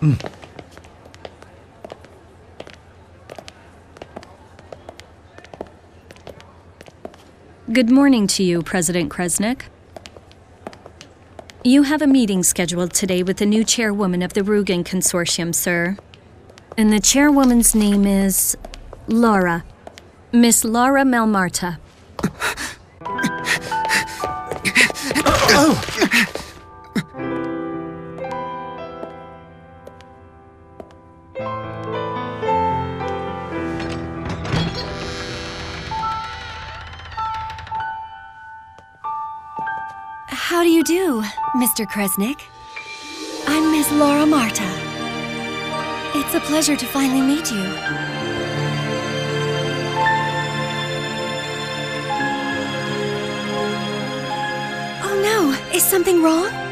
Good morning to you, President Kresnik. You have a meeting scheduled today with the new chairwoman of the Rugen Consortium, sir. And the chairwoman's name is Laura. Miss Laura Melmarta. How do you do, Mr. Kresnik? I'm Miss Laura Marta. It's a pleasure to finally meet you. Oh no, is something wrong?